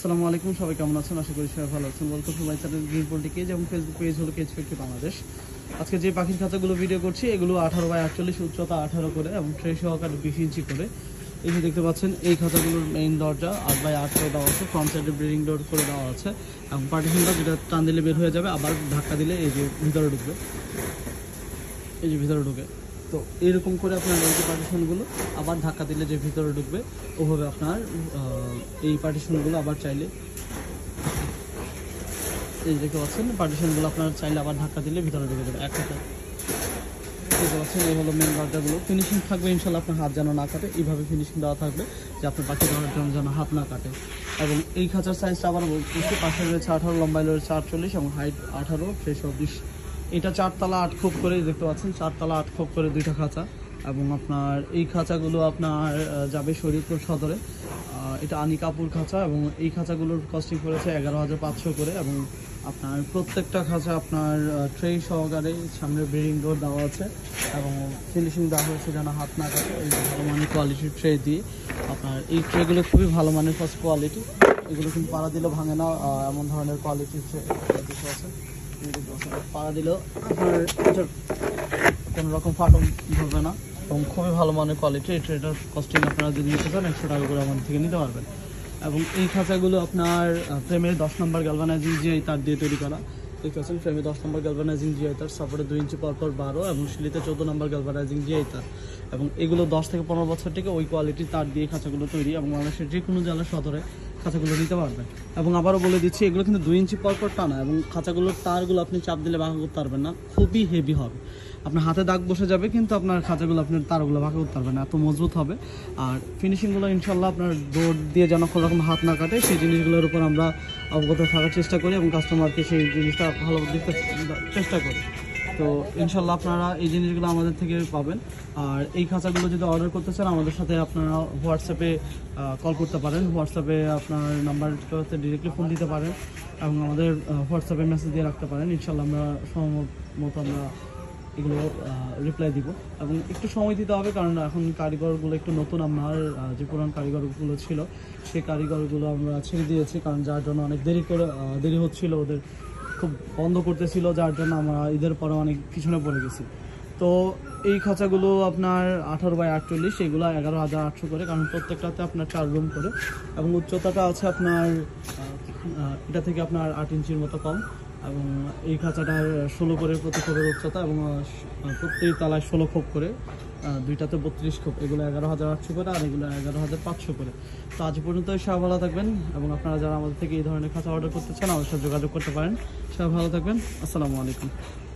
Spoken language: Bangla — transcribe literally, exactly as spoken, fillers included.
আসসালামু আলাইকুম, সবাই কেমন আছেন? আশা করি সবাই ভালো আছেন। Welcome to my channel green poultry cage এবং ফেসবুক পেজ হলো কেজ ফ্যাক্টরি বাংলাদেশ। আজকে যে পাখির খাঁচাগুলো ভিডিও করছি এগুলো আঠারো বাই আটচল্লিশ, উচ্চতা আঠারো করে এবং ট্রে সহকারে বিশ ইঞ্চি করে। এই যে দেখতে পাচ্ছেন এই খাঁচাগুলোর মেইন দরজা আট বাই আট করে দেওয়া আছে, ফ্রন্ট সাইডে ব্রিডিং ডোর করে দেওয়া আছে এবং পার্টিশনটা যেটা টান দিলে বের হয়ে যাবে, আবার ধাক্কা দিলে এই যে ভিতরে ঢুকবে, এই যে ভিতরে ঢুকে। তো এরকম করে আপনার এই যে পার্টিশনগুলো আবার ধাক্কা দিলে যে ভিতরে ঢুকবে, ওভাবে আপনার এই পার্টিশনগুলো আবার চাইলে এই দেখতে পাচ্ছেন পার্টিশনগুলো আপনার চাইলে আবার ধাক্কা দিলে ভিতরে ঢুকে যাবে। এক কথা দেখতে পাচ্ছেন এই হলো মেন দরজাগুলো। ফিনিশিং থাকবে ইনশাল্লাহ, আপনার হাত যেন না কাটে, এইভাবে ফিনিশিং দেওয়া থাকবে যে আপনার পাখি ধরার জন্য যেন হাত না কাটে। এবং এই খাঁচার সাইজটা আবার বলছি, পাশে রয়েছে আঠারো, লম্বাই রয়েছে আটচল্লিশ এবং হাইট আঠারো, ফ্রেশ বিশ। এটা চারতলা আট খোপ করে দেখতে পাচ্ছেন, চারতলা আট খোপ করে দুইটা খাঁচা। এবং আপনার এই খাঁচাগুলো আপনার যাবে শরীরপুর সদরে। এটা আনিকাপুর খাঁচা এবং এই খাঁচাগুলোর কস্টিং করেছে এগারো হাজার পাঁচশো করে। এবং আপনার প্রত্যেকটা খাঁচা আপনার ট্রে সহকারে সামনে ব্রিডিং ডোর দেওয়া আছে এবং ফিনিশিং দেওয়া হয়েছে যেন হাত না কাটে। এই ভালো মানের কোয়ালিটির ট্রে দিয়ে আপনার এই ট্রেগুলো খুবই ভালো মানের ফার্স্ট কোয়ালিটি। এগুলো কিন্তু পাড়া দিলেও ভাঙে না, এমন ধরনের কোয়ালিটির ট্রে আছে। পাড়া দিলেও আপনার কোনো রকম ফাটন ধরবে না এবং খুবই ভালো মানের কোয়ালিটি। এই ট্রেটার কস্টিং আপনারা যদি নিতে চান একশো টাকা করে আমাদের থেকে নিতে পারবেন। এবং এই খাঁচাগুলো আপনার ফ্রেমের দশ নম্বর গ্যালভানাইজিং জিআই তার দিয়ে তৈরি করা। দেখতে পাচ্ছেন ফ্রেমে দশ নম্বর গ্যালভানাইজিং জিআই তার, সাপোর্টে দুই ইঞ্চি পরপর বারো এবং সিলিতে চোদ্দো নম্বর গ্যালভানাইজিং জিআই তার। এবং এগুলো দশ থেকে পনেরো বছর থেকে ওই কোয়ালিটির তার দিয়ে খাঁচাগুলো তৈরি এবং বাংলাদেশের যে কোনো জেলার সদরে খাঁচাগুলো নিতে পারবেন। এবং আবারও বলে দিচ্ছি এগুলো কিন্তু দুই ইঞ্চি পরপর টানা এবং খাঁচাগুলোর তারগুলো আপনি চাপ দিলে বাঁকা করতে পারবেন না, খুবই হেভি হবে। আপনার হাতে দাগ বসে যাবে কিন্তু আপনার খাঁচাগুলো আপনার তারগুলো বাঁকা করতে পারবেন না, এত মজবুত হবে। আর ফিনিশিংগুলো ইনশাল্লাহ আপনার ডোর দিয়ে যেন কোনো রকম হাত না কাটে সেই জিনিসগুলোর উপর আমরা অবগত থাকার চেষ্টা করি এবং কাস্টমারকে সেই জিনিসটা ভালো দিতে চেষ্টা করি। তো ইনশাল্লাহ আপনারা এই জিনিসগুলো আমাদের থেকে পাবেন। আর এই খাঁচাগুলো যদি অর্ডার করতে চান আমাদের সাথে আপনারা হোয়াটসঅ্যাপে কল করতে পারেন, হোয়াটসঅ্যাপে আপনার নাম্বারটাতে ডিরেক্টলি ফোন দিতে পারেন এবং আমাদের হোয়াটসঅ্যাপে মেসেজ দিয়ে রাখতে পারেন। ইনশাল্লাহ আমরা সময় মতো আমরা এগুলো রিপ্লাই দিব এবং একটু সময় দিতে হবে, কারণ এখন কারিগরগুলো একটু নতুন, আমার যে পুরান কারিগরগুলো ছিল সেই কারিগরগুলো আমরা ছেড়ে দিয়েছি, কারণ যার জন্য অনেক দেরি করে দেরি হচ্ছিল, ওদের খুব বন্ধ করতেছিল, যার জন্য আমরা ঈদের পরে অনেক পিছনে পড়ে গেছি। তো এই খাঁচাগুলো আপনার আঠারো বাই আটচল্লিশ, এগুলো এগারো হাজার আটশো করে, কারণ প্রত্যেকটাতে আপনার চার রুম করে এবং উচ্চতাটা আছে আপনার এটা থেকে আপনার আট ইঞ্চির মতো কম। এবং এই খাঁচাটার ষোলো করে প্রতি খোপের উচ্চতা এবং প্রত্যেক তলায় ষোলো খোপ করে, দুইটাতে বত্রিশ খোপ। এগুলো এগারো হাজার আটশো করে আর এগুলো এগারো হাজার পাঁচশো করে। তো আজ পর্যন্ত সবাই ভালো থাকবেন এবং আপনারা যারা আমাদের থেকে এই ধরনের খাঁচা অর্ডার করতে চান আমাদের সাথে যোগাযোগ করতে পারেন। সবাই ভালো থাকবেন, আসসালামু আলাইকুম।